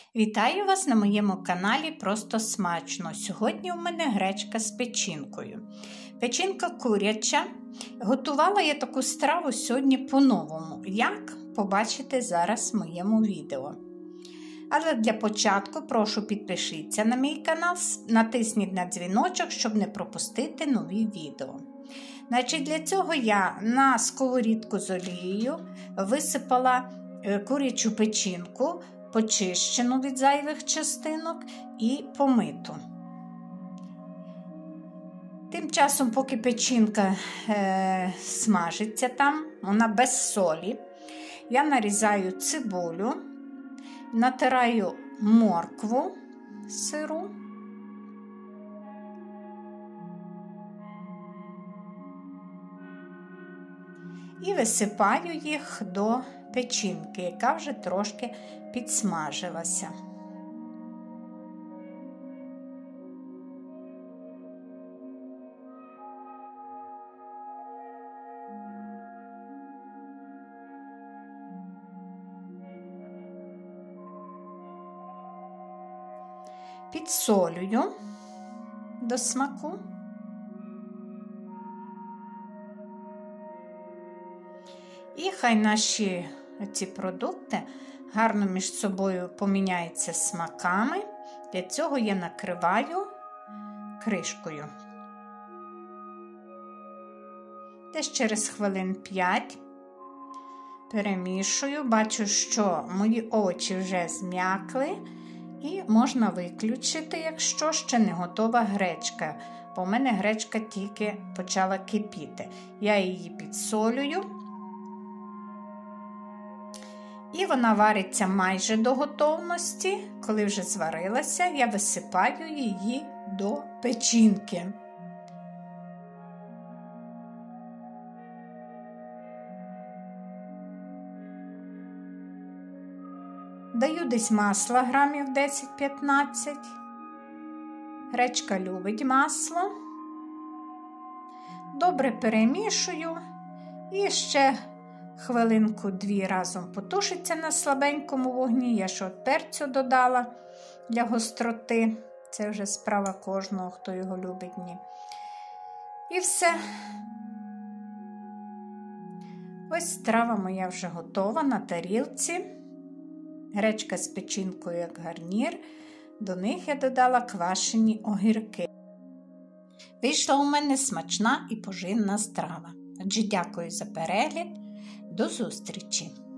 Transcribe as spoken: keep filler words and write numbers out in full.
Вітаю вас на моєму каналі Просто Смачно. Сьогодні у мене гречка з печінкою. Печінка куряча. Готувала я таку страву сьогодні по-новому. Як? Побачите зараз в моєму відео. Але для початку прошу підпишіться на мій канал, натисніть на дзвіночок, щоб не пропустити нові відео. Значить, для цього я на сковорідку з олією висипала курячу печінку, почищену від зайвих частинок і помиту. Тим часом, поки печінка е, смажиться там, вона без солі, я нарізаю цибулю, натираю моркву сиру, і висипаю їх до печінки, яка вже трошки підсмажилася. Підсолюю до смаку. І хай наші ці продукти гарно між собою поміняються смаками. Для цього я накриваю кришкою. Десь через хвилин п'ять перемішую. Бачу, що мої овочі вже зм'якли. І можна виключити, якщо ще не готова гречка. Бо в мене гречка тільки почала кипіти. Я її підсолюю. І вона вариться майже до готовності. Коли вже зварилася, я висипаю її до печінки. Даю десь масла грамів десять-п'ятнадцять. Гречка любить масло. Добре перемішую і ще хвилинку-дві разом потушиться на слабенькому вогні. Я ще от перцю додала для гостроти. Це вже справа кожного, хто його любить. Ні. І все. Ось страва моя вже готова на тарілці. Гречка з печінкою як гарнір. До них я додала квашені огірки. Вийшла у мене смачна і поживна страва. Отже, дякую за перегляд. До зустрічі!